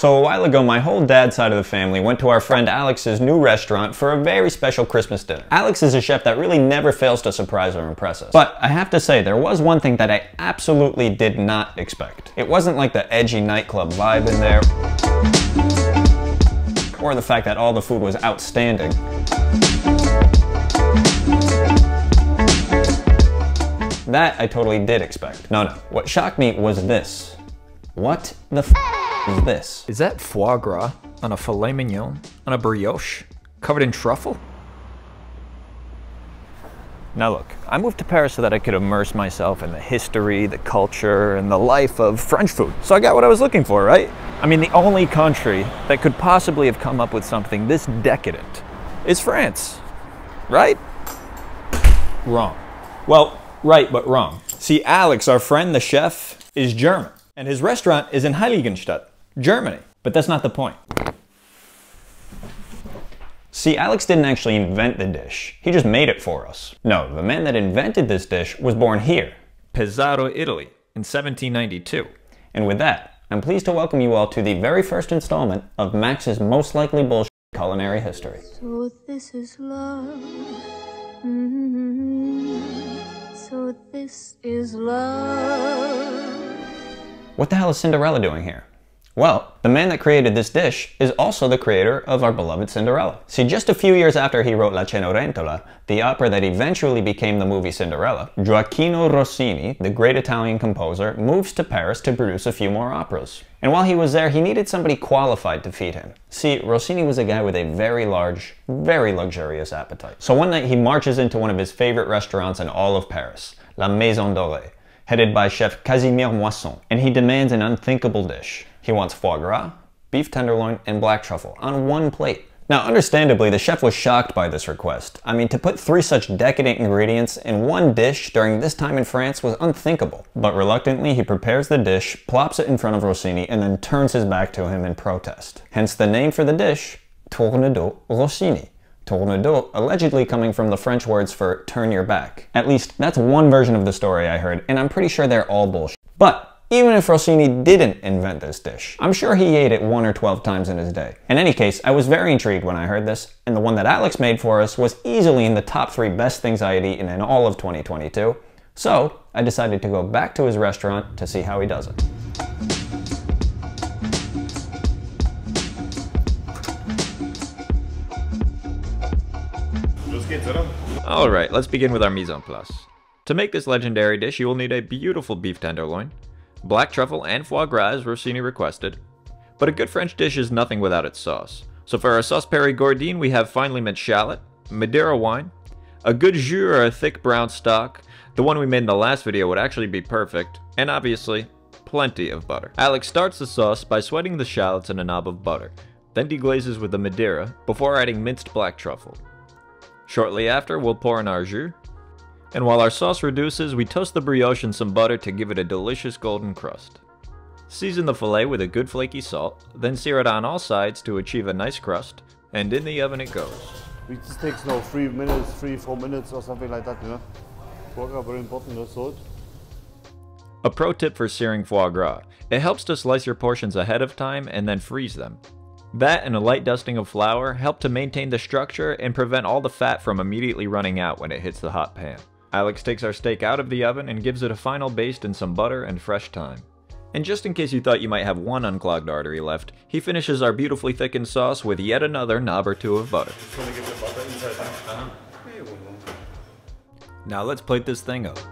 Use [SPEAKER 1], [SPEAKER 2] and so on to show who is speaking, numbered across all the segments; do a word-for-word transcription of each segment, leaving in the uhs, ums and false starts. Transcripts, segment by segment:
[SPEAKER 1] So a while ago, my whole dad's side of the family went to our friend Alex's new restaurant for a very special Christmas dinner. Alex is a chef that really never fails to surprise or impress us. But I have to say, there was one thing that I absolutely did not expect. It wasn't like the edgy nightclub vibe in there, or the fact that all the food was outstanding. That I totally did expect. No, no. What shocked me was this. What the f is this?
[SPEAKER 2] Is that foie gras on a filet mignon on a brioche covered in truffle? Now look, I moved to Paris so that I could immerse myself in the history, the culture, and the life of French food. So I got what I was looking for, right? I mean, the only country that could possibly have come up with something this decadent is France, right? Wrong. Well, right, but wrong. See, Alex, our friend the chef, is German, and his restaurant is in Heiligenstadt, Germany. But that's not the point. See, Alex didn't actually invent the dish. He just made it for us. No, the man that invented this dish was born here, Pesaro, Italy, in seventeen ninety-two.
[SPEAKER 1] And with that, I'm pleased to welcome you all to the very first installment of Max's Most Likely Bullshit Culinary History.
[SPEAKER 3] So this is love. Mm-hmm. So this is love.
[SPEAKER 1] What the hell is Cinderella doing here? Well, the man that created this dish is also the creator of our beloved Cinderella. See, just a few years after he wrote La Cenerentola, the opera that eventually became the movie Cinderella, Gioacchino Rossini, the great Italian composer, moves to Paris to produce a few more operas. And while he was there, he needed somebody qualified to feed him. See, Rossini was a guy with a very large, very luxurious appetite. So one night he marches into one of his favorite restaurants in all of Paris, La Maison Dorée, headed by Chef Casimir Moisson, and he demands an unthinkable dish. He wants foie gras, beef tenderloin, and black truffle on one plate. Now, understandably, the chef was shocked by this request. I mean, to put three such decadent ingredients in one dish during this time in France was unthinkable. But reluctantly, he prepares the dish, plops it in front of Rossini, and then turns his back to him in protest. Hence the name for the dish, Tournedos Rossini. Tournedos allegedly coming from the French words for turn your back. At least, that's one version of the story I heard, and I'm pretty sure they're all bullshit. But even if Rossini didn't invent this dish, I'm sure he ate it one or twelve times in his day. In any case, I was very intrigued when I heard this, and the one that Alex made for us was easily in the top three best things I had eaten in all of twenty twenty-two. So, I decided to go back to his restaurant to see how he does it.
[SPEAKER 2] Alright, let's begin with our mise en place. To make this legendary dish, you will need a beautiful beef tenderloin, black truffle and foie gras as Rossini requested. But a good French dish is nothing without its sauce. So for our sauce Périgordine, we have finely minced shallot, Madeira wine, a good jus or a thick brown stock. The one we made in the last video would actually be perfect, and obviously, plenty of butter. Alex starts the sauce by sweating the shallots in a knob of butter, then deglazes with the Madeira before adding minced black truffle. Shortly after, we'll pour in our jus, and while our sauce reduces, we toast the brioche in some butter to give it a delicious golden crust. Season the filet with a good flaky salt, then sear it on all sides to achieve a nice crust, and in the oven it goes.
[SPEAKER 4] It just takes now three minutes, three, four minutes or something like that, you know. Foie gras, very important, no salt.
[SPEAKER 2] A pro tip for searing foie gras. It helps to slice your portions ahead of time and then freeze them. That and a light dusting of flour help to maintain the structure and prevent all the fat from immediately running out when it hits the hot pan. Alex takes our steak out of the oven and gives it a final baste in some butter and fresh thyme. And just in case you thought you might have one unclogged artery left, he finishes our beautifully thickened sauce with yet another knob or two of butter. Now let's plate this thing up.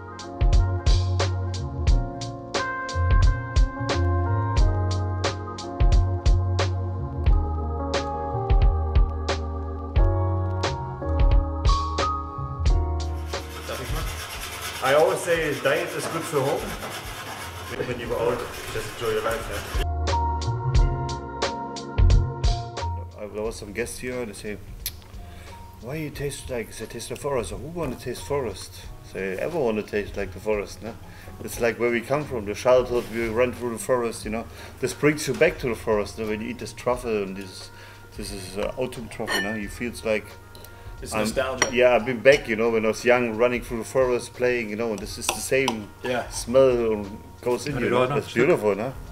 [SPEAKER 4] I always say diet is good for home. When you go out, just enjoy your life. Yeah? There was some guests here and they say, why you taste like, they taste the forest, or who want to taste forest? They ever want to taste like the forest, no? It's like where we come from, the childhood, we run through the forest, you know. This brings you back to the forest, you know? When you eat this truffle, and this, this is uh, autumn truffle, you know? You feel like,
[SPEAKER 5] it's nostalgia.
[SPEAKER 4] Um, yeah, I've been back, you know, when I was young, running through the forest, playing, you know, this is the same
[SPEAKER 5] yeah.
[SPEAKER 4] smell goes in you, know? It's beautiful, no?